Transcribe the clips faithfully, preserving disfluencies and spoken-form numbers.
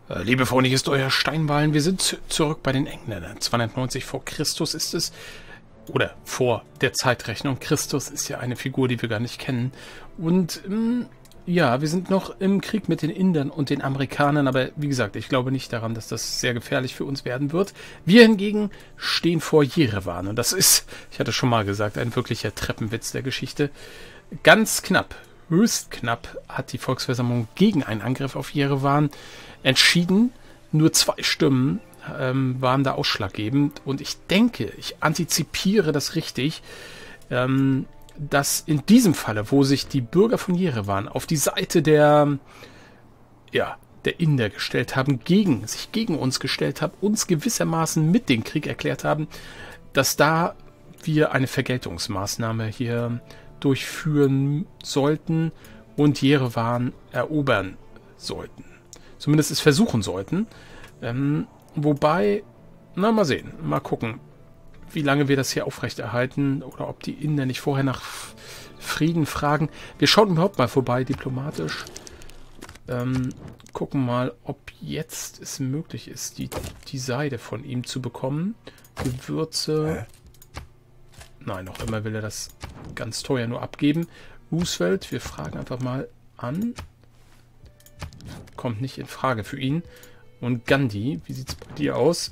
Äh, liebe Freunde, hier ist euer Steinballen. Wir sind zurück bei den Engländern. zweihundertneunzig vor Christus ist es. Oder vor der Zeitrechnung. Christus ist ja eine Figur, die wir gar nicht kennen. Und ähm, ja, wir sind noch im Krieg mit den Indern und den Amerikanern. Aber wie gesagt, ich glaube nicht daran, dass das sehr gefährlich für uns werden wird. Wir hingegen stehen vor Jerewan. Und das ist, ich hatte schon mal gesagt, ein wirklicher Treppenwitz der Geschichte. Ganz knapp, höchst knapp hat die Volksversammlung gegen einen Angriff auf Jerewan entschieden. Nur zwei Stimmen ähm, waren da ausschlaggebend. Und ich denke, ich antizipiere das richtig, ähm, dass in diesem Falle, wo sich die Bürger von Jerewan auf die Seite der, ja, der Inder gestellt haben, gegen, sich gegen uns gestellt haben, uns gewissermaßen mit dem Krieg erklärt haben, dass da wir eine Vergeltungsmaßnahme hier durchführen sollten und Jerewan erobern sollten. Zumindest es versuchen sollten. Ähm, wobei, na mal sehen, mal gucken, wie lange wir das hier aufrechterhalten oder ob die Inder nicht vorher nach Frieden fragen. Wir schauen überhaupt mal vorbei, diplomatisch. Ähm, gucken mal, ob jetzt es möglich ist, die, die Seide von ihm zu bekommen. Gewürze. Nein, noch immer will er das ganz teuer nur abgeben. Roosevelt, wir fragen einfach mal an. Kommt nicht in Frage für ihn. Und Gandhi, wie sieht es bei dir aus?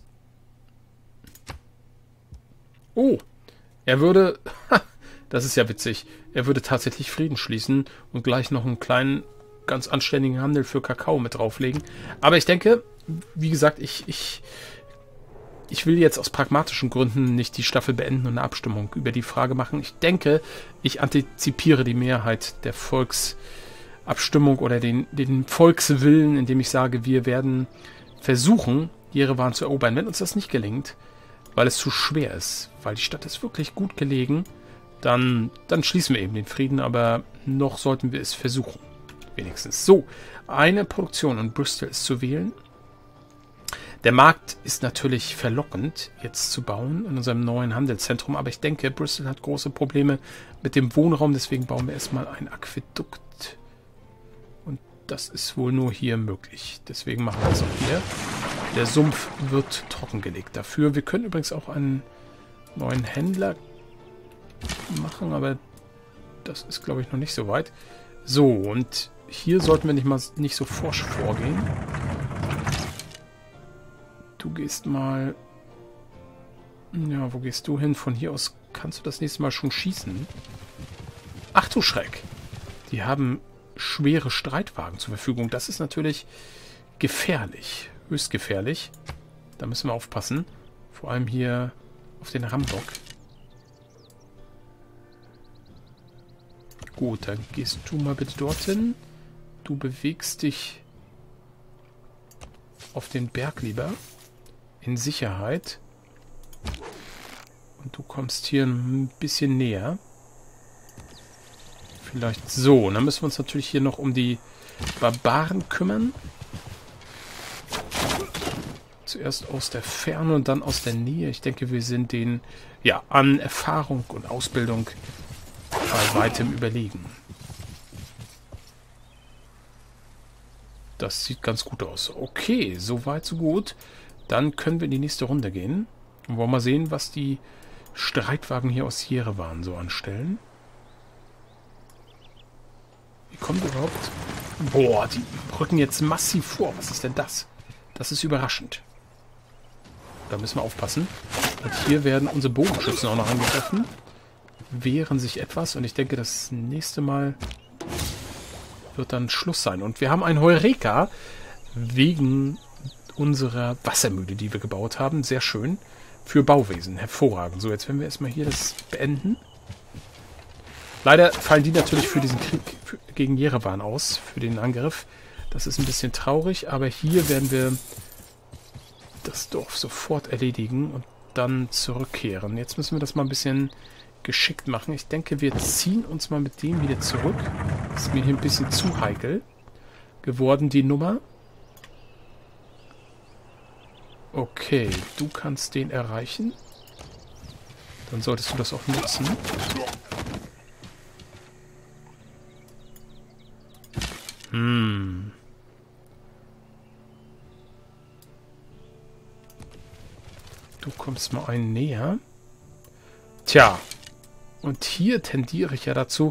Oh, er würde, das ist ja witzig, er würde tatsächlich Frieden schließen und gleich noch einen kleinen, ganz anständigen Handel für Kakao mit drauflegen. Aber ich denke, wie gesagt, ich, ich, ich will jetzt aus pragmatischen Gründen nicht die Staffel beenden und eine Abstimmung über die Frage machen. Ich denke, ich antizipiere die Mehrheit der Volksabstimmung oder den, den Volkswillen, indem ich sage, wir werden versuchen, Jerewan zu erobern. Wenn uns das nicht gelingt, weil es zu schwer ist, weil die Stadt ist wirklich gut gelegen, dann, dann schließen wir eben den Frieden, aber noch sollten wir es versuchen. Wenigstens. So, eine Produktion in Bristol ist zu wählen. Der Markt ist natürlich verlockend, jetzt zu bauen in unserem neuen Handelszentrum, aber ich denke, Bristol hat große Probleme mit dem Wohnraum, deswegen bauen wir erstmal ein Aquädukt. Und das ist wohl nur hier möglich. Deswegen machen wir es auch hier. Der Sumpf wird trockengelegt dafür. Wir können übrigens auch einen neuen Händler machen, aber das ist, glaube ich, noch nicht so weit. So, und hier sollten wir nicht mal nicht so forsch vorgehen. Du gehst mal... Ja, wo gehst du hin? Von hier aus kannst du das nächste Mal schon schießen. Ach du Schreck! Die haben schwere Streitwagen zur Verfügung. Das ist natürlich gefährlich. Höchst gefährlich. Da müssen wir aufpassen. Vor allem hier auf den Rambock. Gut, dann gehst du mal bitte dorthin. Du bewegst dich auf den Berg lieber. In Sicherheit. Und du kommst hier ein bisschen näher. Vielleicht so. Und dann müssen wir uns natürlich hier noch um die Barbaren kümmern. Zuerst aus der Ferne und dann aus der Nähe. Ich denke, wir sind denen ja an Erfahrung und Ausbildung bei weitem überlegen. Das sieht ganz gut aus. Okay, so weit, so gut. Dann können wir in die nächste Runde gehen. Und wollen mal sehen, was die Streitwagen hier aus Jerewan so anstellen. Wie kommen die überhaupt? Boah, die rücken jetzt massiv vor. Was ist denn das? Das ist überraschend. Da müssen wir aufpassen. Und hier werden unsere Bogenschützen auch noch angegriffen. Wehren sich etwas. Und ich denke, das nächste Mal wird dann Schluss sein. Und wir haben einen Heureka wegen unserer Wassermühle, die wir gebaut haben. Sehr schön. Für Bauwesen. Hervorragend. So, jetzt werden wir erstmal hier das beenden. Leider fallen die natürlich für diesen Krieg gegen Jerewan aus. Für den Angriff. Das ist ein bisschen traurig. Aber hier werden wir das Dorf sofort erledigen und dann zurückkehren. Jetzt müssen wir das mal ein bisschen geschickt machen. Ich denke, wir ziehen uns mal mit dem wieder zurück. Das ist mir hier ein bisschen zu heikel geworden, die Nummer. Okay, du kannst den erreichen. Dann solltest du das auch nutzen. Hm. Du kommst mal einen näher. Tja. Und hier tendiere ich ja dazu...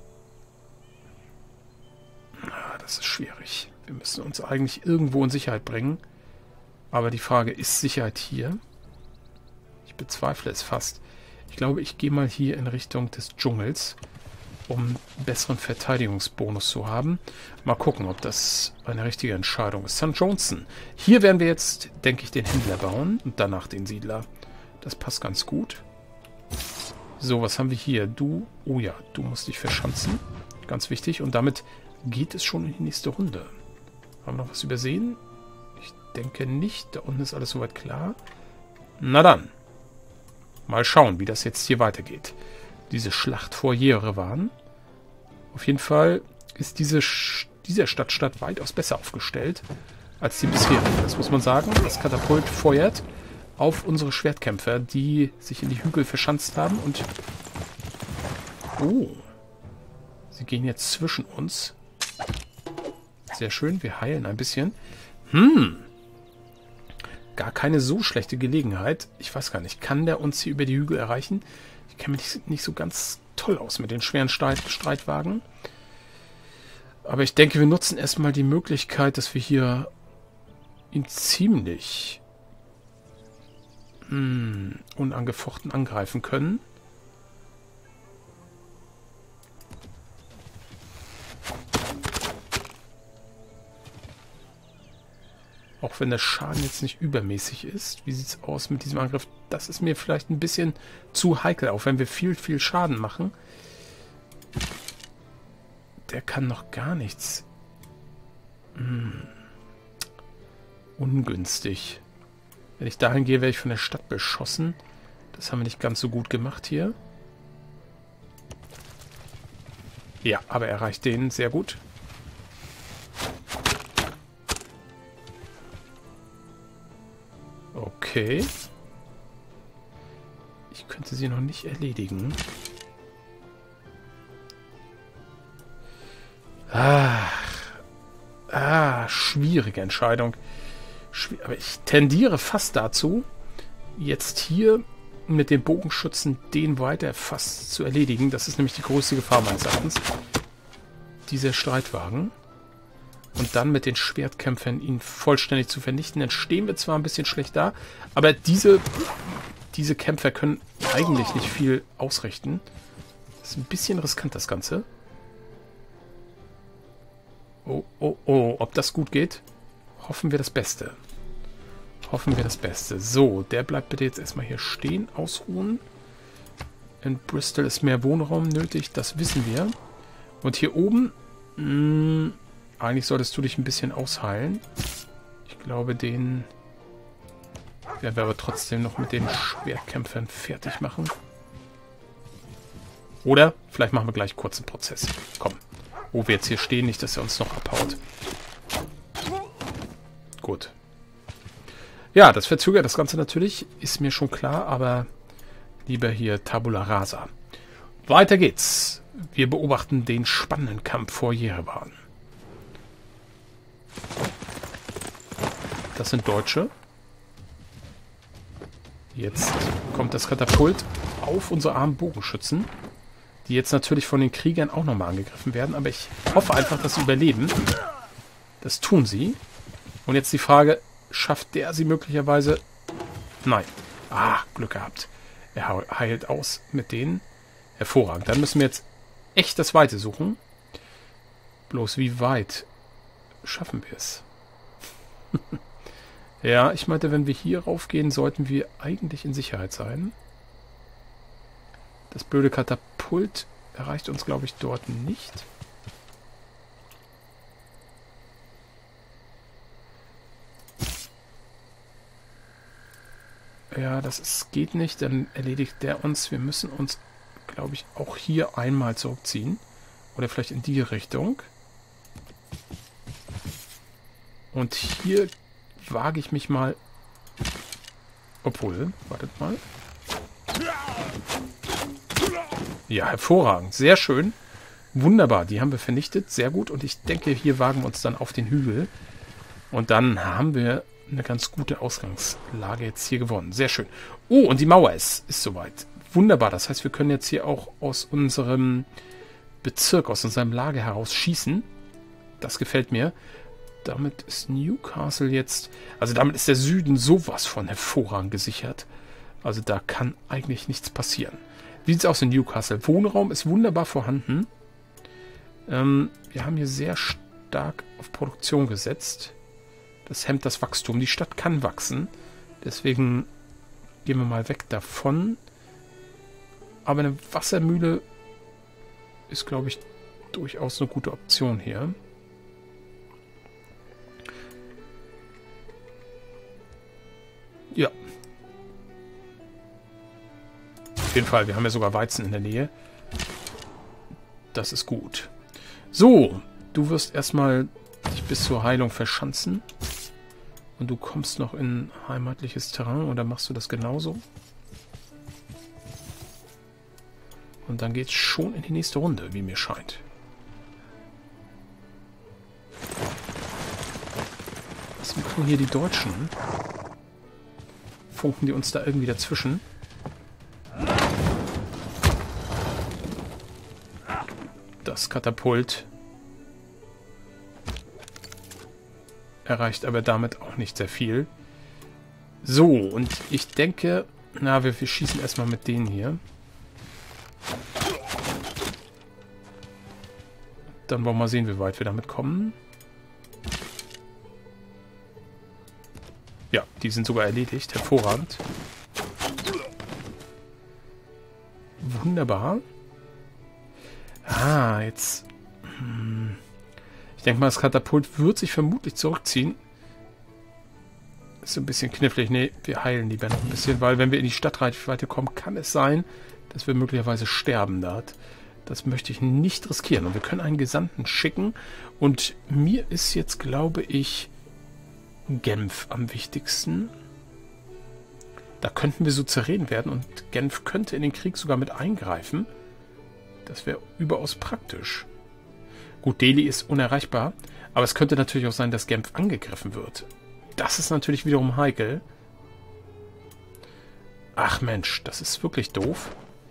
Ah, das ist schwierig. Wir müssen uns eigentlich irgendwo in Sicherheit bringen. Aber die Frage, ist Sicherheit hier? Ich bezweifle es fast. Ich glaube, ich gehe mal hier in Richtung des Dschungels, um einen besseren Verteidigungsbonus zu haben. Mal gucken, ob das eine richtige Entscheidung ist. Sankt Johnson. Hier werden wir jetzt, denke ich, den Händler bauen und danach den Siedler. Das passt ganz gut. So, was haben wir hier? Du, oh ja, du musst dich verschanzen. Ganz wichtig. Und damit geht es schon in die nächste Runde. Haben wir noch was übersehen? Ich denke nicht. Da unten ist alles soweit klar. Na dann. Mal schauen, wie das jetzt hier weitergeht. Diese Schlacht vor Jerewan. Auf jeden Fall ist diese, diese Stadtstadt weitaus besser aufgestellt als die bisherige. Das muss man sagen. Das Katapult feuert auf unsere Schwertkämpfer, die sich in die Hügel verschanzt haben. Und oh, sie gehen jetzt zwischen uns. Sehr schön, wir heilen ein bisschen. Hm, gar keine so schlechte Gelegenheit. Ich weiß gar nicht, kann der uns hier über die Hügel erreichen? Ich kenne mich nicht, nicht so ganz toll aus mit den schweren Streit Streitwagen. Aber ich denke, wir nutzen erstmal die Möglichkeit, dass wir hier ihn ziemlich hm, unangefochten angreifen können. Auch wenn der Schaden jetzt nicht übermäßig ist. Wie sieht es aus mit diesem Angriff? Das ist mir vielleicht ein bisschen zu heikel, auch wenn wir viel, viel Schaden machen. Der kann noch gar nichts. Hm. Ungünstig. Wenn ich dahin gehe, werde ich von der Stadt beschossen. Das haben wir nicht ganz so gut gemacht hier. Ja, aber er erreicht den sehr gut. Okay. Ich könnte sie noch nicht erledigen. Ah, ah schwierige Entscheidung. Schwier- Aber ich tendiere fast dazu, jetzt hier mit dem Bogenschützen den weiter fast zu erledigen. Das ist nämlich die größte Gefahr meines Erachtens. Dieser Streitwagen. Und dann mit den Schwertkämpfern ihn vollständig zu vernichten. Dann stehen wir zwar ein bisschen schlecht da, aber diese, diese Kämpfer können eigentlich nicht viel ausrichten. Das ist ein bisschen riskant, das Ganze. Oh, oh, oh, ob das gut geht? Hoffen wir das Beste. Hoffen wir das Beste. So, der bleibt bitte jetzt erstmal hier stehen, ausruhen. In Bristol ist mehr Wohnraum nötig, das wissen wir. Und hier oben... Mh, eigentlich solltest du dich ein bisschen ausheilen. Ich glaube, den werden wir aber trotzdem noch mit den Schwertkämpfern fertig machen. Oder vielleicht machen wir gleich kurz einen Prozess. Komm, wo wir jetzt hier stehen, nicht, dass er uns noch abhaut. Gut. Ja, das verzögert das Ganze natürlich, ist mir schon klar, aber lieber hier Tabula Rasa. Weiter geht's. Wir beobachten den spannenden Kampf vor Jerewan. Das sind Deutsche. Jetzt kommt das Katapult auf unsere armen Bogenschützen, die jetzt natürlich von den Kriegern auch nochmal angegriffen werden. Aber ich hoffe einfach, dass sie überleben. Das tun sie. Und jetzt die Frage, schafft der sie möglicherweise? Nein. Ah, Glück gehabt. Er heilt aus mit denen. Hervorragend. Dann müssen wir jetzt echt das Weite suchen. Bloß wie weit schaffen wir es? Ja, ich meinte, wenn wir hier raufgehen, sollten wir eigentlich in Sicherheit sein. Das blöde Katapult erreicht uns, glaube ich, dort nicht. Ja, das ist, geht nicht, dann erledigt der uns. Wir müssen uns, glaube ich, auch hier einmal zurückziehen. Oder vielleicht in die Richtung. Und hier wage ich mich mal... Obwohl, wartet mal. Ja, hervorragend. Sehr schön. Wunderbar, die haben wir vernichtet. Sehr gut. Und ich denke, hier wagen wir uns dann auf den Hügel. Und dann haben wir eine ganz gute Ausgangslage jetzt hier gewonnen. Sehr schön. Oh, und die Mauer ist, ist soweit. Wunderbar. Das heißt, wir können jetzt hier auch aus unserem Bezirk, aus unserem Lager heraus schießen. Das gefällt mir. Damit ist Newcastle jetzt... Also damit ist der Süden sowas von hervorragend gesichert. Also da kann eigentlich nichts passieren. Wie sieht es aus in Newcastle? Wohnraum ist wunderbar vorhanden. Ähm, wir haben hier sehr stark auf Produktion gesetzt. Das hemmt das Wachstum. Die Stadt kann wachsen. Deswegen gehen wir mal weg davon. Aber eine Wassermühle ist, glaube ich, durchaus eine gute Option hier. Ja. Auf jeden Fall, wir haben ja sogar Weizen in der Nähe. Das ist gut. So, du wirst erstmal dich bis zur Heilung verschanzen. Und du kommst noch in heimatliches Terrain, oder machst du das genauso? Und dann geht's schon in die nächste Runde, wie mir scheint. Was machen hier die Deutschen? Funken die uns da irgendwie dazwischen? Das Katapult erreicht aber damit auch nicht sehr viel. So, und ich denke, na, wir, wir schießen erstmal mit denen hier. Dann wollen wir mal sehen, wie weit wir damit kommen. Ja, die sind sogar erledigt. Hervorragend. Wunderbar. Ah, jetzt... Hm, ich denke mal, das Katapult wird sich vermutlich zurückziehen. Ist so ein bisschen knifflig. Ne, wir heilen lieber noch ein bisschen, weil wenn wir in die Stadtreichweite kommen, kann es sein, dass wir möglicherweise sterben dort. Das möchte ich nicht riskieren. Und wir können einen Gesandten schicken. Und mir ist jetzt, glaube ich, Genf am wichtigsten. Da könnten wir Suzerän werden und Genf könnte in den Krieg sogar mit eingreifen. Das wäre überaus praktisch. Gut, Delhi ist unerreichbar, aber es könnte natürlich auch sein, dass Genf angegriffen wird. Das ist natürlich wiederum heikel. Ach Mensch, das ist wirklich doof.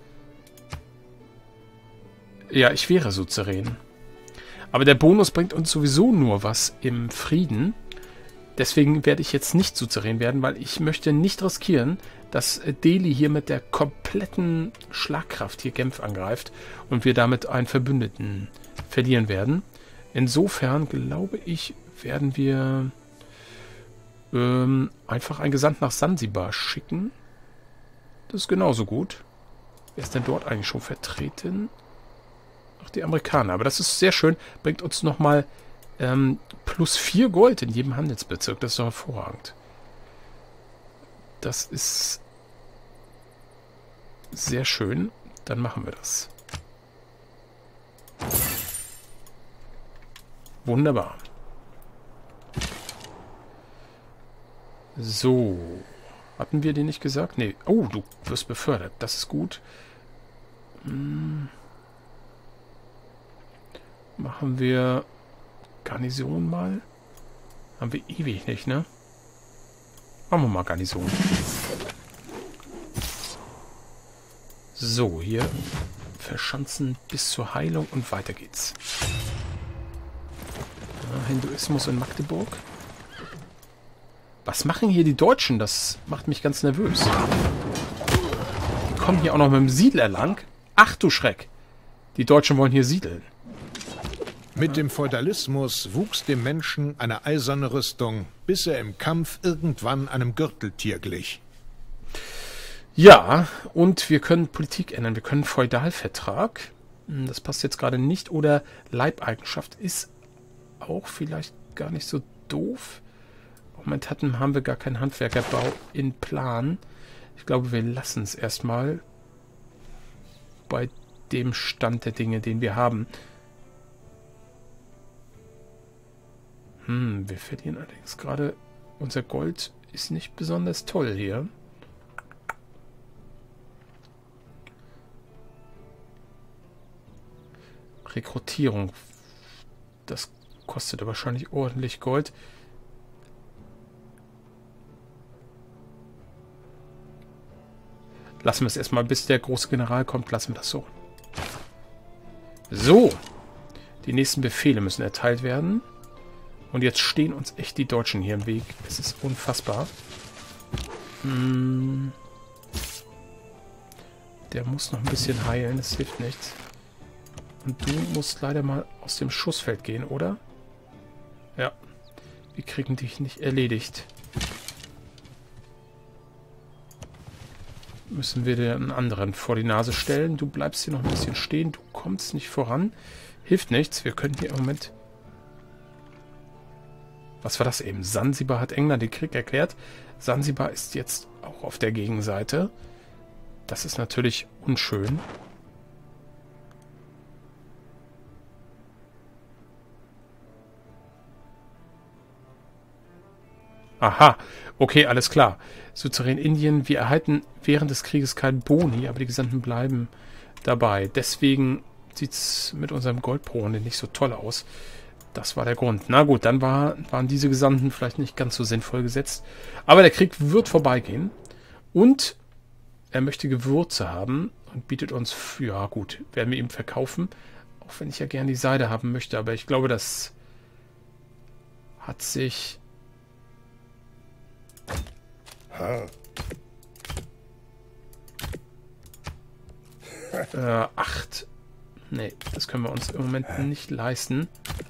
Ja, ich wäre Suzerän. Aber der Bonus bringt uns sowieso nur was im Frieden. Deswegen werde ich jetzt nicht Suzerän werden, weil ich möchte nicht riskieren, dass Delhi hier mit der kompletten Schlagkraft hier Genf angreift und wir damit einen Verbündeten verlieren werden. Insofern glaube ich, werden wir ähm, einfach einen Gesandten nach Sansibar schicken. Das ist genauso gut. Wer ist denn dort eigentlich schon vertreten? Ach, die Amerikaner. Aber das ist sehr schön. Bringt uns nochmal ähm, plus vier Gold in jedem Handelsbezirk. Das ist doch hervorragend. Das ist sehr schön. Dann machen wir das. Wunderbar. So. Hatten wir den nicht gesagt? Nee. Oh, du wirst befördert. Das ist gut. Hm. Machen wir Garnison mal. Haben wir ewig nicht, ne? Machen wir mal Garnison. So, hier verschanzen bis zur Heilung und weiter geht's. Ja, Hinduismus in Magdeburg. Was machen hier die Deutschen? Das macht mich ganz nervös. Die kommen hier auch noch mit dem Siedler lang. Ach du Schreck. Die Deutschen wollen hier siedeln. Mit dem Feudalismus wuchs dem Menschen eine eiserne Rüstung, bis er im Kampf irgendwann einem Gürteltier glich. Ja, und wir können Politik ändern. Wir können Feudalvertrag. Das passt jetzt gerade nicht. Oder Leibeigenschaft ist auch vielleicht gar nicht so doof. Momentan haben wir gar keinen Handwerkerbau in Plan. Ich glaube, wir lassen es erstmal bei dem Stand der Dinge, den wir haben. Hm, wir verlieren allerdings gerade... Unser Gold ist nicht besonders toll hier. Rekrutierung. Das kostet wahrscheinlich ordentlich Gold. lassen wir es erstmal, bis der große General kommt, lassen wir das so. So. Die nächsten Befehle müssen erteilt werden. Und jetzt stehen uns echt die Deutschen hier im Weg. Es ist unfassbar. Hm. Der muss noch ein bisschen heilen, das hilft nichts. Und du musst leider mal aus dem Schussfeld gehen, oder? Ja. Wir kriegen dich nicht erledigt. Müssen wir dir einen anderen vor die Nase stellen. Du bleibst hier noch ein bisschen stehen. Du kommst nicht voran. Hilft nichts. Wir können hier im Moment... Was war das eben? Sansibar hat England den Krieg erklärt. Sansibar ist jetzt auch auf der Gegenseite. Das ist natürlich unschön. Aha, okay, alles klar. Souverän Indien, wir erhalten während des Krieges keinen Boni, aber die Gesandten bleiben dabei. Deswegen sieht es mit unserem Goldbrone nicht so toll aus. Das war der Grund. Na gut, dann war, waren diese Gesandten vielleicht nicht ganz so sinnvoll gesetzt. Aber der Krieg wird vorbeigehen. Und er möchte Gewürze haben und bietet uns... Ja gut, werden wir ihm verkaufen. Auch wenn ich ja gerne die Seide haben möchte. Aber ich glaube, das hat sich... Äh, acht. Nee, das können wir uns im Moment nicht leisten.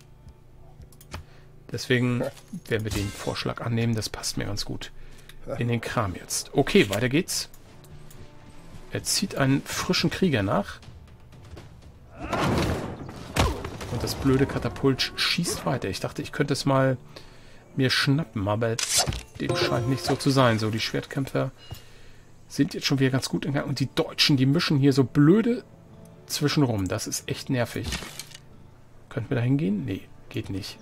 Deswegen werden wir den Vorschlag annehmen. Das passt mir ganz gut in den Kram jetzt. Okay, weiter geht's. Er zieht einen frischen Krieger nach. Und das blöde Katapult schießt weiter. Ich dachte, ich könnte es mal mir schnappen, aber dem scheint nicht so zu sein. So, die Schwertkämpfer sind jetzt schon wieder ganz gut in Gang. Und die Deutschen, die mischen hier so blöde zwischenrum. Das ist echt nervig. Könnten wir da hingehen? Nee, geht nicht.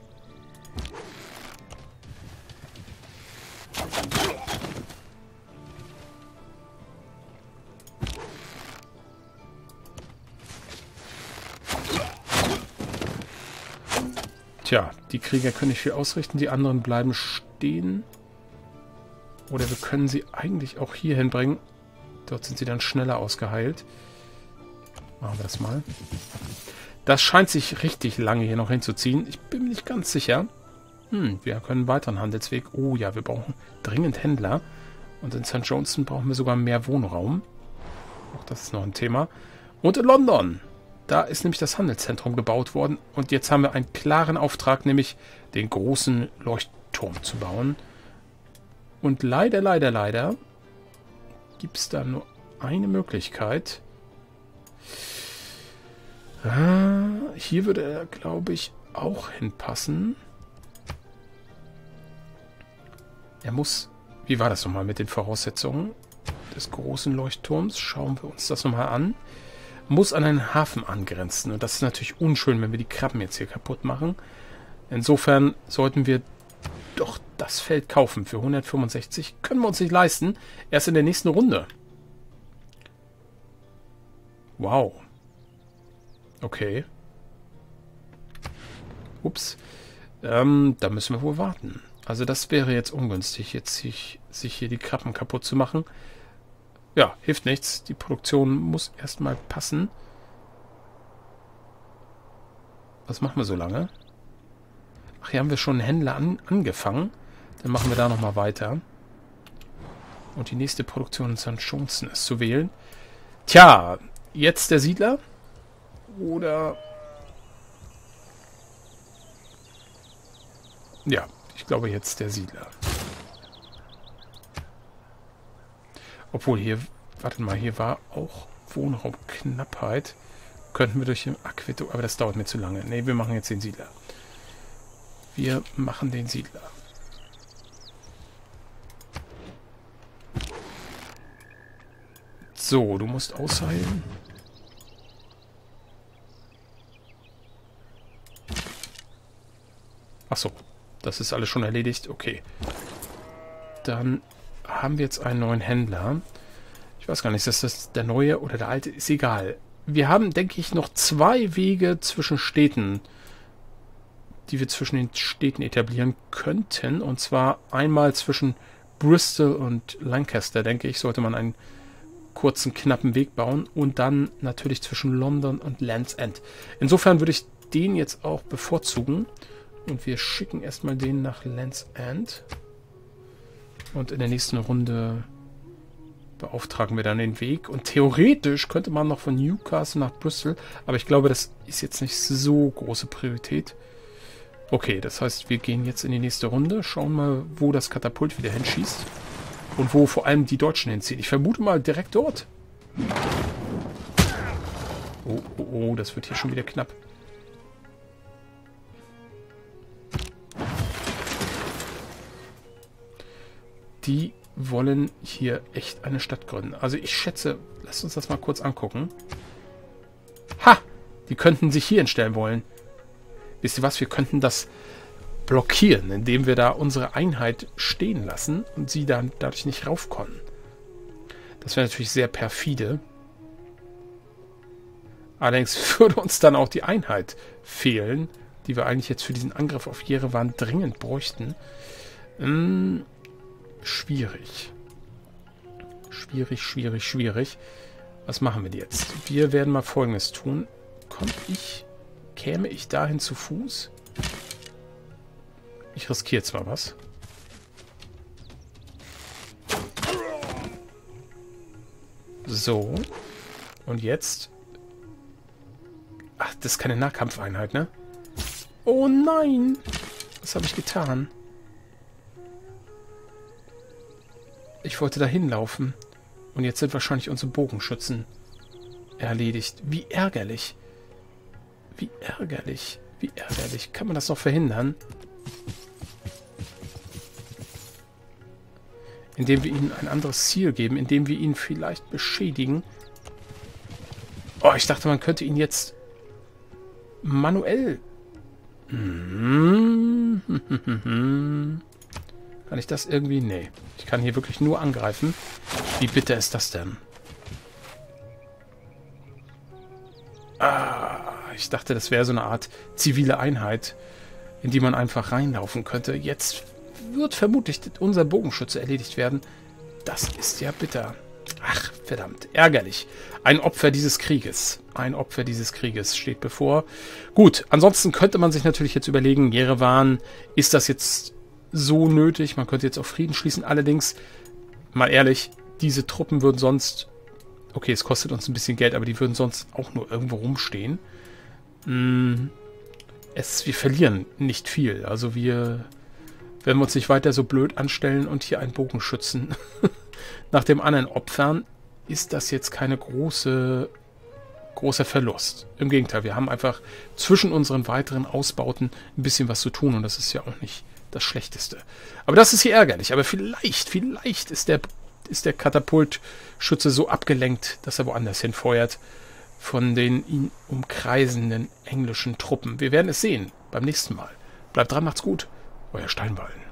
Tja, die Krieger können nicht viel ausrichten, die anderen bleiben stehen. Oder wir können sie eigentlich auch hier hinbringen. Dort sind sie dann schneller ausgeheilt. Machen wir das mal. Das scheint sich richtig lange hier noch hinzuziehen. Ich bin mir nicht ganz sicher. Hm, wir können einen weiteren Handelsweg. Oh ja, wir brauchen dringend Händler. Und in Sankt Johnston brauchen wir sogar mehr Wohnraum. Auch das ist noch ein Thema. Und in London. Da ist nämlich das Handelszentrum gebaut worden. Und jetzt haben wir einen klaren Auftrag, nämlich den großen Leuchtturm zu bauen. Und leider, leider, leider gibt es da nur eine Möglichkeit. Ah, hier würde er, glaube ich, auch hinpassen. Er muss... Wie war das nochmal mit den Voraussetzungen des großen Leuchtturms? Schauen wir uns das nochmal an. Muss an einen Hafen angrenzen. Und das ist natürlich unschön, wenn wir die Krabben jetzt hier kaputt machen. Insofern sollten wir doch das Feld kaufen für hundertfünfundsechzig. Können wir uns nicht leisten. Erst in der nächsten Runde. Wow. Okay. Ups. Ähm, da müssen wir wohl warten. Also das wäre jetzt ungünstig, jetzt sich, sich hier die Krabben kaputt zu machen. Ja, hilft nichts. Die Produktion muss erstmal passen. Was machen wir so lange? Ach, hier haben wir schon einen Händler an, angefangen. Dann machen wir da nochmal weiter. Und die nächste Produktion in Sankt Johnston ist zu wählen. Tja, jetzt der Siedler? Oder... Ja, ich glaube jetzt der Siedler. Obwohl hier, warte mal, hier war auch Wohnraumknappheit. Könnten wir durch den Aquädukt, aber das dauert mir zu lange. Ne, wir machen jetzt den Siedler. Wir machen den Siedler. So, du musst ausheilen. Achso, das ist alles schon erledigt. Okay. Dann haben wir jetzt einen neuen Händler. Ich weiß gar nicht, ist das der neue oder der alte? Ist egal. Wir haben, denke ich, noch zwei Wege zwischen Städten, die wir zwischen den Städten etablieren könnten. Und zwar einmal zwischen Bristol und Lancaster, denke ich, sollte man einen kurzen, knappen Weg bauen und dann natürlich zwischen London und Land's End. Insofern würde ich den jetzt auch bevorzugen und wir schicken erstmal den nach Land's End und in der nächsten Runde beauftragen wir dann den Weg und theoretisch könnte man noch von Newcastle nach Bristol, aber ich glaube, das ist jetzt nicht so große Priorität. Okay, das heißt, wir gehen jetzt in die nächste Runde, schauen mal, wo das Katapult wieder hinschießt und wo vor allem die Deutschen hinziehen. Ich vermute mal direkt dort. Oh, oh, oh, das wird hier schon wieder knapp. Die wollen hier echt eine Stadt gründen. Also ich schätze, lasst uns das mal kurz angucken. Ha! Die könnten sich hier hinstellen wollen. Wisst ihr was? Wir könnten das blockieren, indem wir da unsere Einheit stehen lassen und sie dann dadurch nicht rauf konnten. Das wäre natürlich sehr perfide. Allerdings würde uns dann auch die Einheit fehlen, die wir eigentlich jetzt für diesen Angriff auf Jerewan dringend bräuchten. Hm, schwierig. Schwierig, schwierig, schwierig. Was machen wir jetzt? Wir werden mal Folgendes tun. Konnte ich, käme ich dahin zu Fuß? Ich riskiere jetzt mal was. So. Und jetzt... Ach, das ist keine Nahkampfeinheit, ne? Oh nein! Was habe ich getan? Ich wollte da hinlaufen. Und jetzt sind wahrscheinlich unsere Bogenschützen erledigt. Wie ärgerlich. Wie ärgerlich. Wie ärgerlich. Kann man das noch verhindern? Indem wir ihnen ein anderes Ziel geben. Indem wir ihn vielleicht beschädigen. Oh, ich dachte, man könnte ihn jetzt manuell... Hm. Kann ich das irgendwie? Nee. Ich kann hier wirklich nur angreifen. Wie bitter ist das denn? Ah, ich dachte, das wäre so eine Art zivile Einheit, in die man einfach reinlaufen könnte. Jetzt wird vermutlich unser Bogenschütze erledigt werden. Das ist ja bitter. Ach, verdammt. Ärgerlich. Ein Opfer dieses Krieges. Ein Opfer dieses Krieges steht bevor. Gut, ansonsten könnte man sich natürlich jetzt überlegen, Jerewan, ist das jetzt so nötig? Man könnte jetzt auf Frieden schließen. Allerdings, mal ehrlich, diese Truppen würden sonst... Okay, es kostet uns ein bisschen Geld, aber die würden sonst auch nur irgendwo rumstehen. Hm, es, wir verlieren nicht viel. Also wir... Wenn wir uns nicht weiter so blöd anstellen und hier einen Bogenschützen nach dem anderen opfern, ist das jetzt keine große, großer Verlust. Im Gegenteil, wir haben einfach zwischen unseren weiteren Ausbauten ein bisschen was zu tun und das ist ja auch nicht das Schlechteste. Aber das ist hier ärgerlich. Aber vielleicht, vielleicht ist der, ist der Katapultschütze so abgelenkt, dass er woanders hinfeuert von den ihn umkreisenden englischen Truppen. Wir werden es sehen beim nächsten Mal. Bleibt dran, macht's gut. Euer Steinwallen.